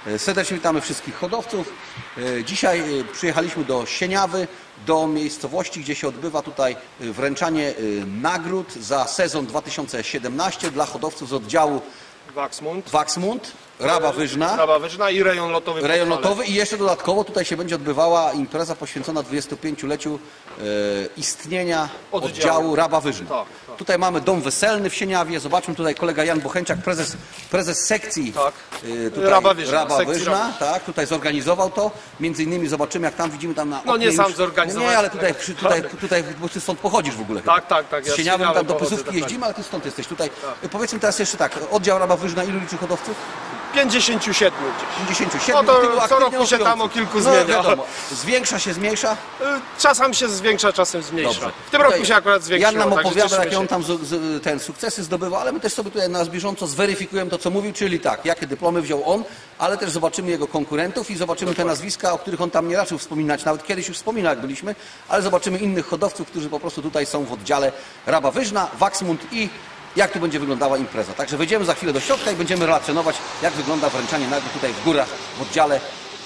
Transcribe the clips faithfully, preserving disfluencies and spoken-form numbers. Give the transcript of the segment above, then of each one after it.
Serdecznie witamy wszystkich hodowców. Dzisiaj przyjechaliśmy do Sieniawy, do miejscowości, gdzie się odbywa tutaj wręczanie nagród za sezon dwa tysiące siedemnasty dla hodowców z oddziału Waksmund, Waksmund, Raba Wyżna, Raba Wyżna i rejon lotowy. Rejon lotowy i jeszcze dodatkowo tutaj się będzie odbywała impreza poświęcona dwudziestopięcioleciu e, istnienia oddziału, oddziału Raba Wyżna. Tak, tak. Tutaj mamy dom weselny w Sieniawie. Zobaczmy tutaj kolega Jan Bocheńczak, prezes, prezes sekcji tak. e, tutaj, Raba Wyżna. Raba Wyżna tak, tutaj zorganizował to. Między innymi zobaczymy, jak tam widzimy tam na No nie już, sam zorganizował. Nie, ale tutaj, przy, tutaj, tutaj, bo ty stąd pochodzisz w ogóle. Tak, chyba. tak, tak. Z Sieniawy ja tam do Pyzówki jeździmy, ale ty stąd jesteś. Tutaj tak. Powiedzmy teraz jeszcze tak, oddział Raba Wyżna ilu liczy hodowców? pięćdziesięciu siedmiu gdzieś. pięćdziesięciu siedmiu, no to co roku się tam o kilku zmienia. No, wiadomo. Zwiększa się, zmniejsza? Czasem się zwiększa, czasem zmniejsza. Dobrze. W tym tutaj roku się akurat zwiększyło. Jan nam opowiada, jakie się. on tam z, z, ten sukcesy zdobywał, ale my też sobie tutaj na bieżąco zweryfikujemy to, co mówił, czyli tak, jakie dyplomy wziął on, ale też zobaczymy jego konkurentów i zobaczymy te nazwiska, o których on tam nie raczył wspominać, nawet kiedyś już wspominał, jak byliśmy, ale zobaczymy innych hodowców, którzy po prostu tutaj są w oddziale Raba Wyżna, Waksmund i jak tu będzie wyglądała impreza. Także wejdziemy za chwilę do środka i będziemy relacjonować, jak wygląda wręczanie nagród tutaj w górach w oddziale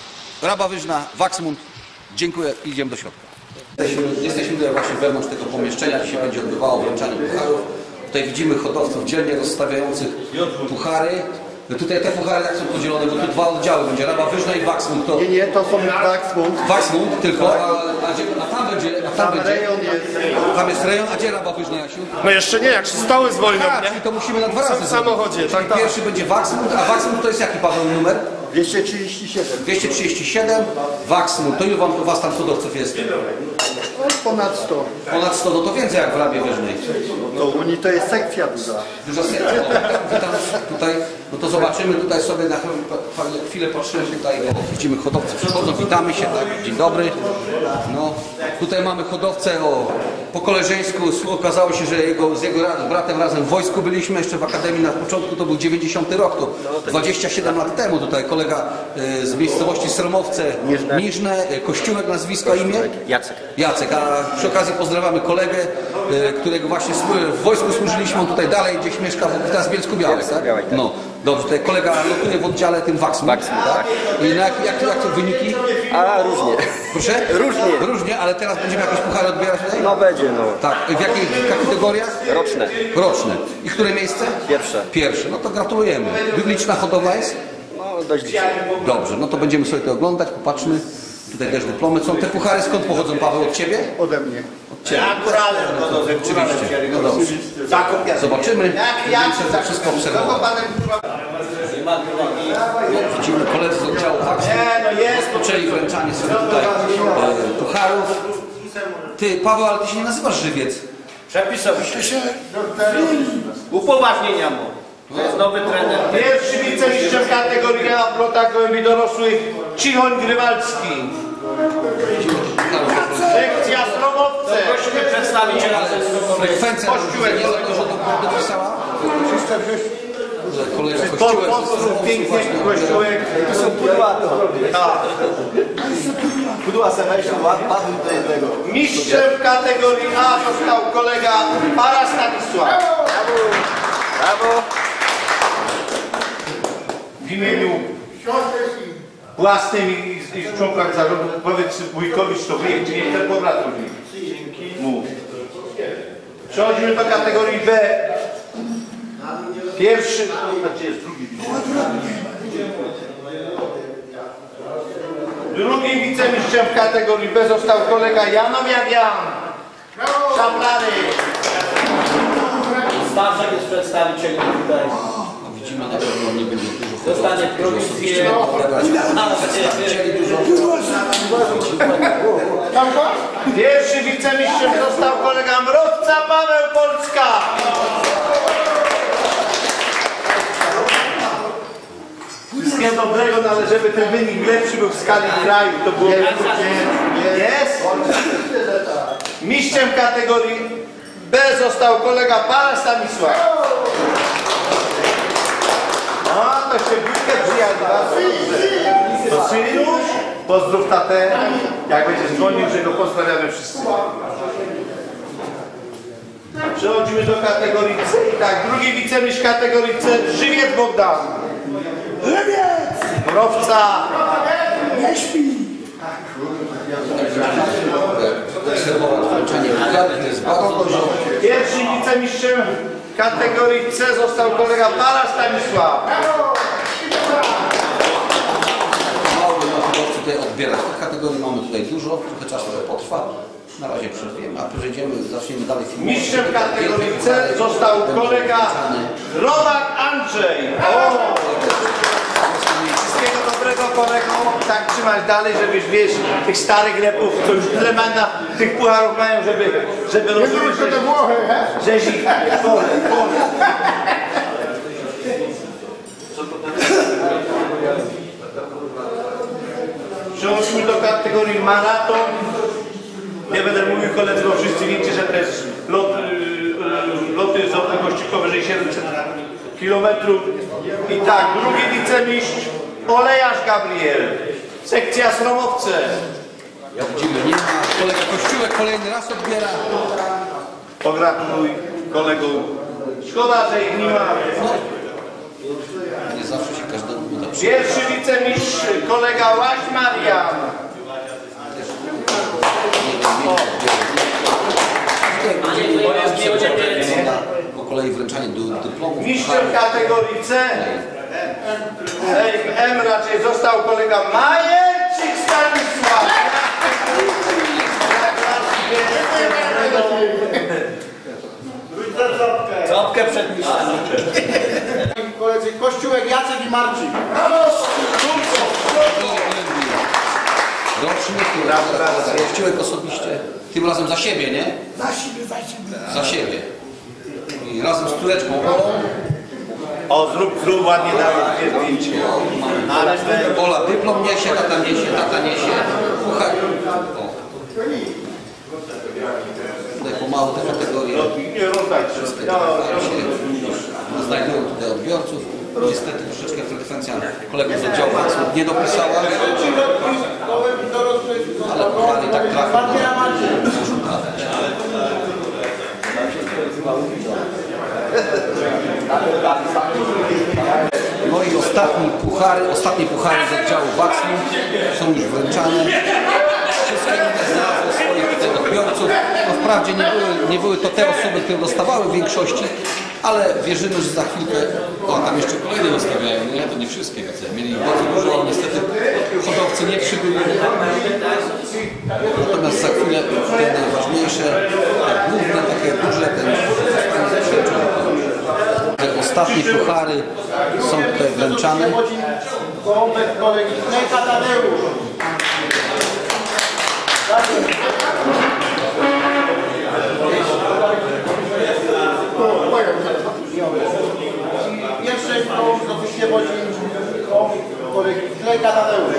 Raba Wyżna, Waksmund. Dziękuję i idziemy do środka. Jesteśmy, jesteśmy tutaj właśnie wewnątrz tego pomieszczenia, gdzie się będzie odbywało wręczanie pucharów. Tutaj widzimy hodowców dzielnie rozstawiających puchary. No tutaj te puchary tak są podzielone, bo tu dwa oddziały będzie Raba Wyżna i Waksmund. To... Nie, nie, to są Waksmund. Waksmund tylko, a, a, gdzie, a tam będzie, a tam, tam będzie, rejon jest. Tam jest rejon, a gdzie Raba Wyżna, Jasiu? No jeszcze nie, jak się stoły zwolnią, A, nie? czyli to musimy na dwa razy W samochodzie, zrobić. tak, Czyli tak. Pierwszy będzie Waksmund, a Waksmund to jest jaki, Paweł, numer? dwieście trzydzieści siedem. dwieście trzydzieści siedem, Waksmund. To ile wam, was tam hodowców jest? No, ponad sto. Ponad sto, no to więcej jak w Rabie Wyżnej. No u nich to jest sekcja duża. Duża sekcja. Witam tutaj, no to zobaczymy tutaj sobie na chwilę patrzymy tutaj. Widzimy hodowców przychodzą, witamy się, tak, dzień dobry. No, tutaj mamy hodowcę o, po koleżeńsku. Okazało się, że jego, z jego bratem razem w wojsku byliśmy, jeszcze w akademii na początku, to był dziewięćdziesiąty rok, to dwadzieścia siedem lat temu. Tutaj kolega z miejscowości Sromowce, Niżne, Kościółek nazwisko, imię? Jacek. Jacek, a przy okazji pozdrawiamy kolegę, którego właśnie w wojsku służyliśmy, on tutaj dalej gdzieś mieszka, teraz w Bielsku-Białej, tak? No, dobrze, tutaj kolega lotuje w oddziale tym Waksmund, tak? I na jak, jak, jak to wyniki? A różnie. Proszę? Różnie. Różnie, ale teraz będziemy jakieś puchary odbierać tutaj? No będzie, no. Tak, w jakich kategoriach? Roczne. Roczne. I które miejsce? Pierwsze. Pierwsze, no to gratulujemy. Liczna hodowla jest? No dość liczne. Dobrze, no to będziemy sobie to oglądać, popatrzmy. Tutaj też dyplomy są. Te puchary skąd pochodzą, Paweł, od Ciebie? Ode mnie. Od Ciebie. Oczywiście. No dobrze. Zobaczymy. Będziemy to wszystko obserwować. No, widzimy koledzy z oddziału Waksmund. Rozpoczęli wręczanie sobie tutaj e, pucharów. Ty, Paweł, ale Ty się nie nazywasz Żywiec. Przepisowy się. Upoważnienia mu. To jest nowy trener. Pierwszy wicemistrzem kategorii A w lotach gołębi dorosłych Cichoń Grywalski. Sekcja Stromowce. Prosimy przedstawiciela Frekwencja nie za dużo dopisała. Kolega Kościółek. Pięknie Kościółek. To są pudła. Tak. Pudła se weź, padł do jednego. Mistrzem kategorii A został kolega Para Stanisław. Brawo. W imieniu własnym i, i w członkach zarządu powiedz wujkowi, że to wyjdzie, nie ten powrat mów. Przechodzimy do kategorii B. Pierwszy, a gdzie jest drugi? Drugim wicemistrzem w kategorii B został kolega Janomian Jan. Szaplany. Staszek jest przedstawicielem tutaj. Widzimy, na pewno nie będzie dużo. Dostanie prowizję. Pierwszy wicemistrzem został kolega Mrowca Paweł Polska. Wszystkiego dobrego, no ale żeby ten wynik lepszy był w skali kraju, to było... Jest? Mistrzem kategorii B został kolega Para Stanisław. A, to się bójkę przyjadła. To Syriusz, pozdrów tatę, jak będzie dzwonił, że go pozdrawiamy wszyscy. Przechodzimy do kategorii C. Tak, drugi wicemistrz kategorii C, Żywiec Bogdan. Żywiec! Borowca. Serwować wręczenie pucharów, to jest bardzo dużo. Pierwszym wicemistrzem kategorii C został kolega Bala Stanisław. Mało hodowcy tutaj odbierać. W kategorii mamy tutaj dużo, trochę czasu to potrwa. Na razie przerwiemy, a przejdziemy, zaczniemy dalej filmować. Mistrzem kategorii C został kolega Robak Andrzej. O! Wszystkiego dobrego kolego, tak trzymać dalej, żebyś wiesz, tych starych repów, co już tyle mana, tych pucharów mają, żeby, żeby rozumieć, że, żeś ich pole, pole. Przechodzimy do kategorii maraton. Nie będę mówił koledzy, bo wszyscy wiecie, że to jest lot, yy, loty z odległości powyżej siedemset kilometrów. I tak, drugi wicemistrz Olejarz Gabriel, sekcja Sromowce. Widzimy, nie ma. Kolega Kościółek kolejny raz odbiera. Pogratuluj kolego. Szkoda, że ich nie ma. Nie zawsze się każdemu uda. Pierwszy wicemistrz kolega Łaś Marian. Po kolei wręczanie do dyplomu. Mistrzem kategorii C. M raczej został kolega Majerczyk Stanisław. Czopkę przed mistrzem. Koledzy Kościółek, Jacek i Marcin. Rocznik, Kościółek osobiście. Tym razem za siebie, nie? Za siebie, za siebie. Za siebie. I razem z córeczką Olą. O, zrób, zrób ładnie dalej, dwie zdjęcie. Ola dyplom niesie, tata niesie, tata niesie. Puchar. O. Tutaj pomału te kategorie. Nie rozdaj Wszystkie te puchary się znajdują tutaj odbiorców. Niestety troszeczkę frekwencja kolegów z oddziału nie dopisała. Ale puchary i tak trafią. Muszą trafić. No i ostatni puchary, ostatnie puchary z oddziału Wacnu są już wręczane. Wszystkie inne znalazły swoich tutaj odbiorców. No wprawdzie nie były, nie były to te osoby, które dostawały w większości, ale wierzymy, że za chwilkę, o tam jeszcze kolejne dostawiają, nie? To nie wszystkie widzę. Mieli bardzo dużo, ale niestety hodowcy nie przybyli. Natomiast za chwilę te najważniejsze, te główne, takie duże, ten zostanie przejęczone. Te ostatnie puchary są tutaj wręczane. Gołąbek kolegi Kneka Tadeusz. Pierwszy gołąb do Wyśniewodzi kolegi Kneka Tadeusz.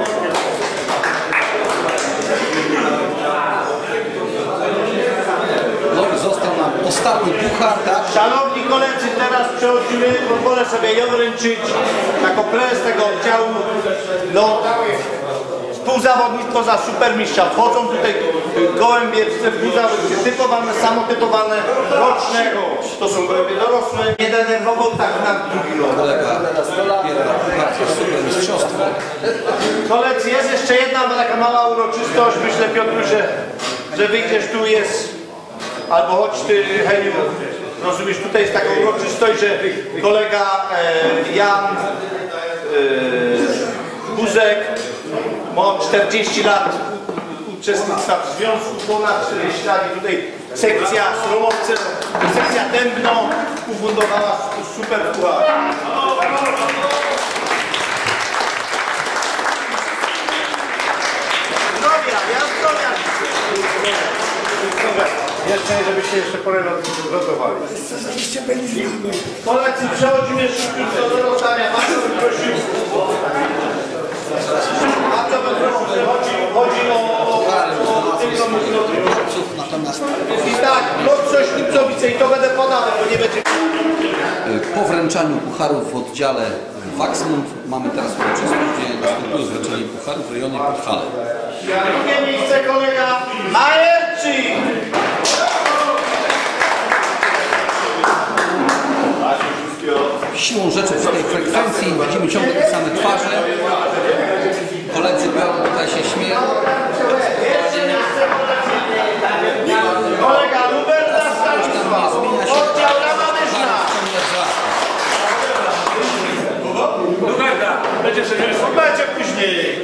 No i został nam ostatni puchar, tak? Szanowni koledzy, teraz przechodzimy, pozwolę sobie ją wręczyć jako prezes tego oddziału. No, współzawodnictwo za supermistrza. Wchodzą tutaj gołębie, współzawodnicy typowane, samotypowane, rocznego. To są gołębie dorosłe. Nie denerwował tak na drugi lot. Kolega odbiera puchar, to jest super mistrzostwo. Koledzy, jest jeszcze jedna taka mała uroczystość. Myślę, Piotr, że, że wyjdziesz tu, jest, albo chodź ty, Heniu, rozumiesz, tutaj jest taka uroczystość, że kolega e, Jan e, Buzek ma czterdzieści lat uczestnictwa w związku, ponad czterdzieści lat i tutaj sekcja Sromowce, sekcja Dębno ufundowała super puchar. Zdrowia, ja zdrowia. Jeszcze, żebyście jeszcze porę rozgotowali. Koledzy, przechodzimy szybko do rozdania. Bardzo bym prosił. Bardzo bym prosił. Chodzi, chodzi o... Natomiast I tak, Lotcość Lipcowice i to będę podał, bo nie będzie... po wręczaniu pucharów w oddziale Wachsmund mamy teraz uroczystość, gdzie następuje wręczenie pucharów w rejonie Podhale. Drugie miejsce kolega Majerczyk. Wszystkiego siłą rzeczy przy tej frekwencji widzimy ciągle te same twarze. Koledzy biorą, tutaj się śmieją. Kolega Lubert na Stanisław, oddział Rama Wyżna. Luberta, będzie się Będzie później.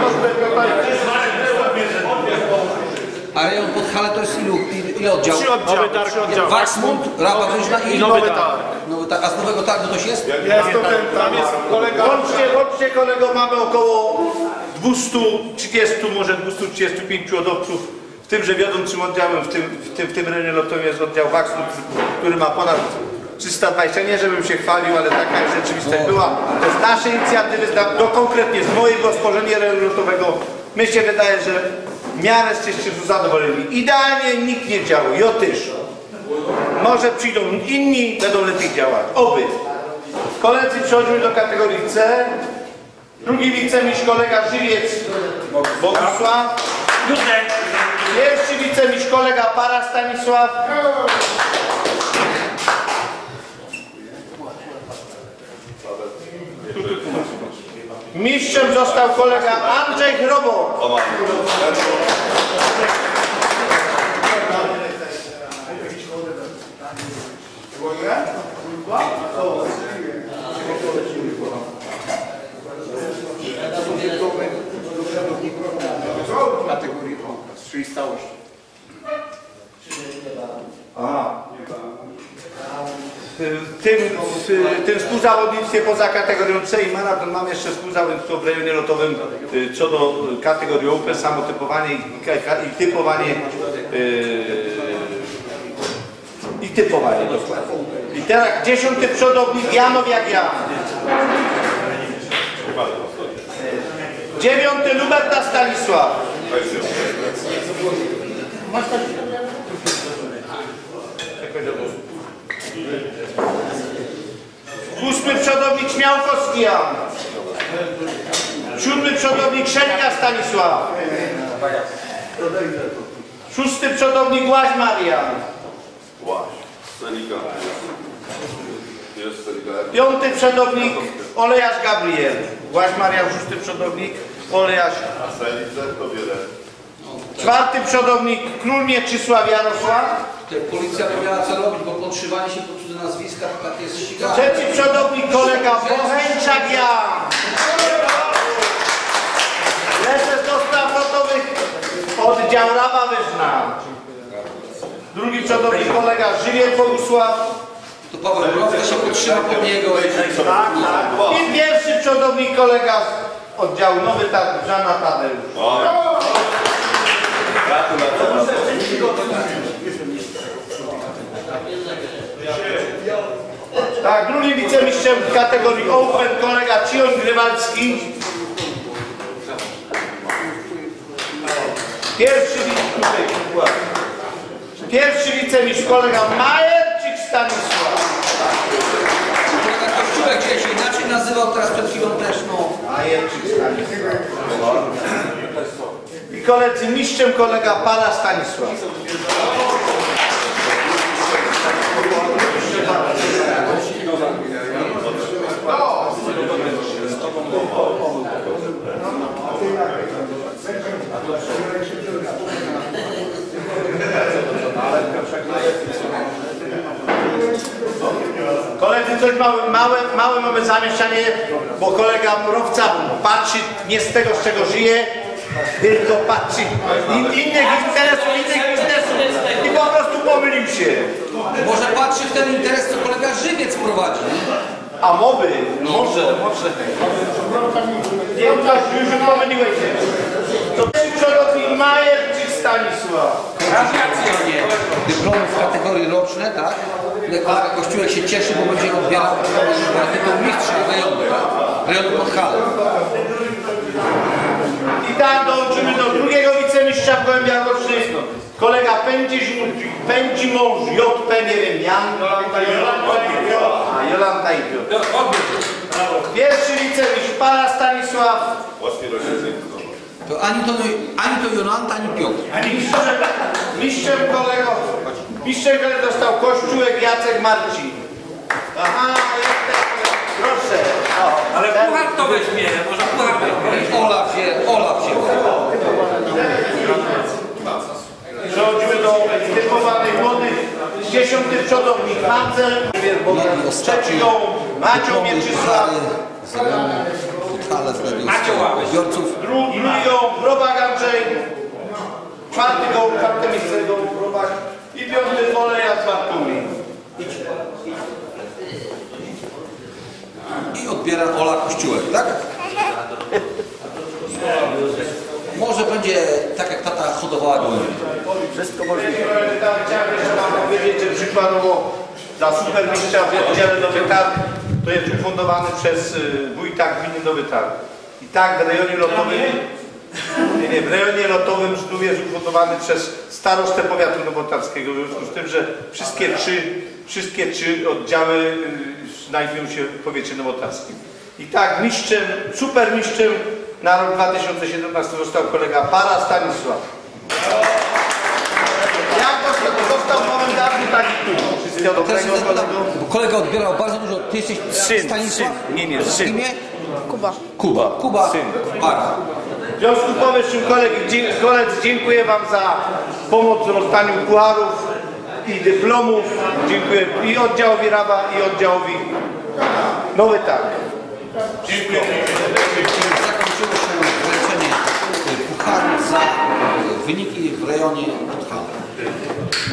A rejon Podhale to jest ilu, ile oddziałów? Trzy oddziały, trzy oddziały. Wachsmund, Rama Wyżna i Nowy Targ. Nowy Targ. A z Nowego Targu coś jest? Jest to ten, tam jest kolega. Łącznie, łącznie kolego mamy około dwieście trzydzieści, może dwieście trzydzieści pięć hodowców, w tym, że wiodącym oddziałem w tym, w tym, w tym rejonie lotowym jest oddział Wachsmund, który ma ponad trzysta dwadzieścia, nie żebym się chwalił, ale taka jest rzeczywistość była. To jest nasze inicjatywy, do konkretnie z mojego stworzenia rejonu lotowego. Mi się wydaje, że w miarę jesteście zadowoleni. Idealnie nikt nie działał, ja też. Może przyjdą inni, będą lepiej działać. Oby. Koledzy przechodzimy do kategorii C. Drugi wicemistrz kolega Żywiec Bogusław. Pierwszy wicemistrz kolega Para Stanisław. Mistrzem został kolega Andrzej Chrobor. Kategorii O, czyli stałości. Aha. W tym, w tym współzawodnictwie poza kategorią C i maraton mam jeszcze współzawodnictwo w rejonie lotowym co do kategorii Open, samotypowanie i, i typowanie yy, i typowanie dokładnie. I teraz dziesiąty przodownik Janow jak ja. Dziewiąty Luberta Stanisław. Ósmy przodownik Śmiałkowski Jan. Siódmy przodownik Szelka Stanisław. Szósty przodownik Łaś Marian. Piąty przodownik Olejarz Gabriel. Łaś Marian, szósty przodownik Olejarz. Czwarty przodownik Król Mieczysław Jarosław. Policja by miała co robić, bo podszywanie się pod cudze nazwiska to tak jest ścigane. Trzeci przodownik kolega Bocheńczak Jan. Lecę do spraw lotowych oddział Rama Wyżna. Drugi przodownik kolega Żywiec Bogusław. To Paweł Browka się podtrzyma pod niego. Tak, tak. I pierwszy przodownik kolega z oddziału Nowy Targ Żana Tadeusz. Tak, drugi wicemistrzem w kategorii Open kolega Cion Grywalski. Pierwszy, pierwszy wicemistrz kolega Majerczyk Stanisław. Kolega Kościółek dzisiaj się inaczej nazywał, teraz przed chwilą też, no. Majerczyk Stanisław. I koledzy mistrzem kolega Para Stanisław. Koledzy, coś małe, małe, małe mamy zamieszanie, bo kolega Mrowca patrzy nie z tego, z czego żyje, tylko patrzy in, innych interesów, innych interesów i po prostu pomylił się. Może patrzy w ten interes, co kolega Żywiec prowadzi. A mowy? Może, może. Nie, tak, już pomyliłeś się. To przodownik Majerczyk Stanisław. Gratulacje. Dyplomów w kategorii roczne, tak? Tutaj kolega Kościółek się cieszy, bo będzie odbierał tytuł mistrza rejonu, tak? Rejonu Podhale. I tak dołączymy do drugiego wicemistrza w gołębiach rocznych. Kolega Pędzi, Pędzi mąż, J P, nie wiem, Jan. A, Jolanta i Piotr. Pierwszy wicemistrz Para Stanisław. To ani to, ani to Jolanta, ani Piotr. Mistrzem, mistrzem kolego, mistrzem kolego dostał Kościółek Jacek Marcin. Aha, jest ten kolega. Proszę. O, Ale puchar to weźmie, może puchar weźmie. Ola wzię, Ola wzięła. Przechodzimy do typowanych młodych. Dziesiąty przodownik Hancel, No i ostatni trzecią Macią Mieczysław, Macie łapy. odbiorców. drugi Liją Robak Andrzej, czwarty go, czwarte miejsce go Robak i piąty Oleja z Bartumi. I odbiera Ola Kościółek, tak? Może będzie tak jak tata hodowała gołębie. Wszystko możliwe. Chciałem jeszcze wam powiedzieć, że przykładowo dla supermistrza w oddziale Nowy Targ to jest ufundowany przez wójta gminy Nowy Targ. I tak w rejonie lotowym, nie, nie, w rejonie lotowym znów jest ufundowany przez starostę powiatu nowotarskiego. W związku z tym, że wszystkie trzy, wszystkie trzy oddziały y, znajdują się w powiecie nowotarskim. I tak mistrzem, supermistrzem na rok dwa tysiące siedemnasty został kolega Para Stanisław. Jak dostał, dostał komendantny taki tu? Wszystkiego Teraz dobrego, się zapytam, kolego. bo kolega odbierał bardzo dużo. Ty jesteś Syn, Stanisław? syn. Nie, nie, syn. Imię? Kuba. Kuba. Kuba. Syn. Para. W związku z powyższym koledzy, dzie- koledzy, dziękuję wam za pomoc w rozdaniu pucharów i dyplomów. Dziękuję i oddziałowi Raba, i oddziałowi Nowy Targ. Dziękuję. Zakończyło się wręczenie pucharu za wyniki w rejonie Podhala.